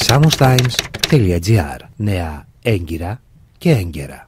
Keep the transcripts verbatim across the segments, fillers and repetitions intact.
Samustimes τελεία τζι άρ. Νέα έγκυρα και έγκαιρα.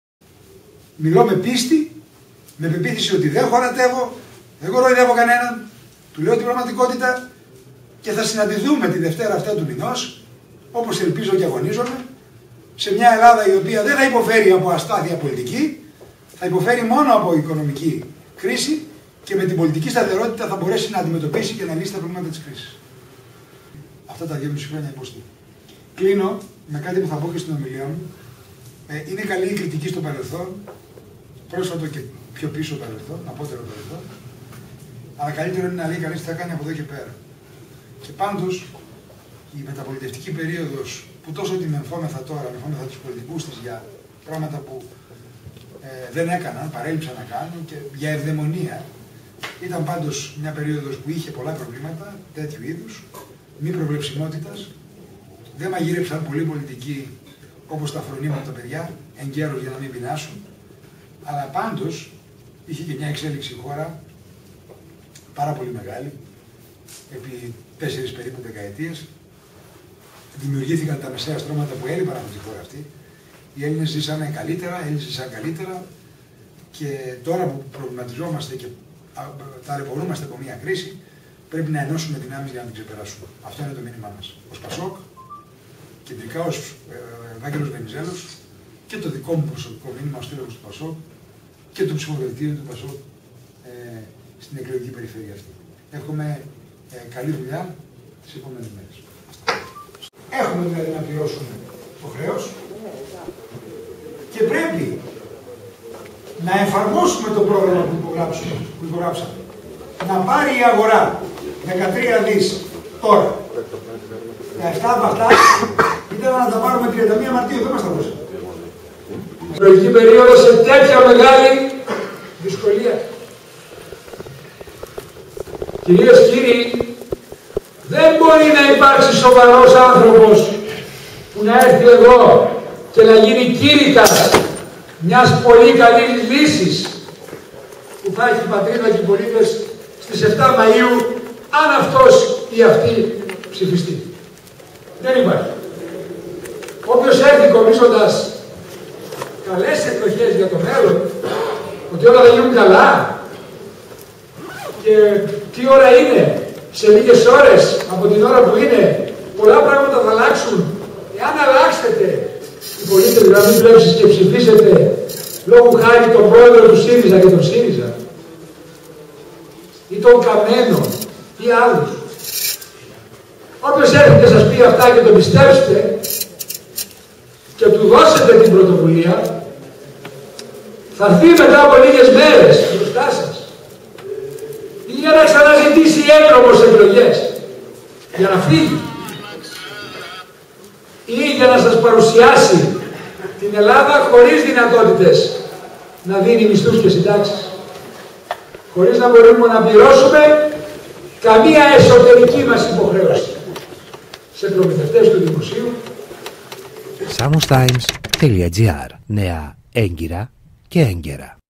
Μιλώ με πίστη, με πεποίθηση ότι δεν χωρατεύω, δεν κοροϊδεύω κανέναν, του λέω την πραγματικότητα και θα συναντηθούμε τη Δευτέρα αυτά του μηνός, όπως ελπίζω και αγωνίζομαι, σε μια Ελλάδα η οποία δεν θα υποφέρει από αστάθεια πολιτική, θα υποφέρει μόνο από οικονομική κρίση και με την πολιτική σταθερότητα θα μπορέσει να αντιμετωπίσει και να λύσει τα προβλήματα της κρίσης. Αυτά τα δυόμιση χρόνια υποστεί. Κλείνω με κάτι που θα πω και στην ομιλία μου. Ε, είναι καλή η κριτική στο παρελθόν, πρόσφατο και πιο πίσω παρελθόν, απότερο παρελθόν, αλλά καλύτερο είναι να λέει κανείς τι θα κάνει από εδώ και πέρα. Και πάντως, η μεταπολιτευτική περίοδος που τόσο τη μεμφόμεθα τώρα, μεμφόμεθα τους πολιτικούς της για πράγματα που ε, δεν έκαναν, παρέλειψαν να κάνουν και για ευδαιμονία, ήταν πάντως μια περίοδος που είχε πολλά προβλήματα τέτοιου είδους, μη προβλεψιμότητας, δεν μαγείρεψαν πολλοί πολιτικοί όπως τα φρονήματα τα παιδιά, εγκαίρως για να μην πεινάσουν, αλλά πάντως είχε και μια εξέλιξη η χώρα πάρα πολύ μεγάλη, επί τέσσερις περίπου δεκαετίες. Δημιουργήθηκαν τα μεσαία στρώματα που έλειπαν από τη χώρα αυτή. Οι Έλληνες ζήσανε καλύτερα, οι Έλληνες ζήσαν καλύτερα και τώρα που προβληματιζόμαστε και ταλαιπωρούμαστε από μια κρίση, πρέπει να ενώσουμε δυνάμεις για να την ξεπεράσουμε. Αυτό είναι το μήνυμά μας. Ως Πασόκ, κεντρικά ως ε, Ευάγγελος Βενιζέλος και το δικό μου προσωπικό μήνυμα ως στήλος του Πασόκ και του ψηφοδελτίου του Πασόκ ε, στην εκλογική περιφέρεια αυτή. Εύχομαι ε, καλή δουλειά τις επόμενες μέρες. Έχουμε δηλαδή να πληρώσουμε το χρέος και πρέπει να εφαρμόσουμε το πρόγραμμα που υπογράψαμε. Που υπογράψαμε. Να πάρει η αγορά δεκατρία δις τώρα. Τα εφτά από αυτά ήταν να τα πάρουμε τριάντα μία Μαρτίου, δεν μας τα δώσαμε. Η προηγική περίοδο σε τέτοια μεγάλη δυσκολία. Κυρίες και κύριοι, δεν μπορεί να υπάρξει σοβαρός άνθρωπος που να έρθει εδώ και να γίνει κήρυκας μιας πολύ καλής λύσης που θα έχει η πατρίδα και οι πολίτες στις εφτά Μαΐου, αν αυτός ή αυτή ψηφιστεί. Δεν υπάρχει. Όποιος έρθει κομίζοντας καλές εκδοχές για το μέλλον, ότι όλα θα γίνουν καλά και τι ώρα είναι, σε λίγες ώρες από την ώρα που είναι, πολλά πράγματα θα αλλάξουν. Εάν αλλάξετε οι πολίτες να μην πλέψεις και ψηφίσετε λόγω χάρη τον πρόεδρο του ΣΥΡΙΖΑ και τον ΣΥΡΙΖΑ ή τον Καμένο ή άλλους. Όποιος έρθει και σας πει αυτά και το πιστέψετε και του δώσετε την πρωτοβουλία, θα έρθει μετά από λίγες μέρες μπροστά σας ή για να ξαναζητήσει έκτροπος εκλογές για να φύγει ή για να σας παρουσιάσει την Ελλάδα χωρίς δυνατότητες να δίνει μισθούς και συντάξεις, χωρίς να μπορούμε να πληρώσουμε καμία εσωτερική μας υποχρέωση σε προμηθευτές του δημοσίου. Samustimes τελεία τζι άρ. Νέα έγκυρα και έγκαιρα.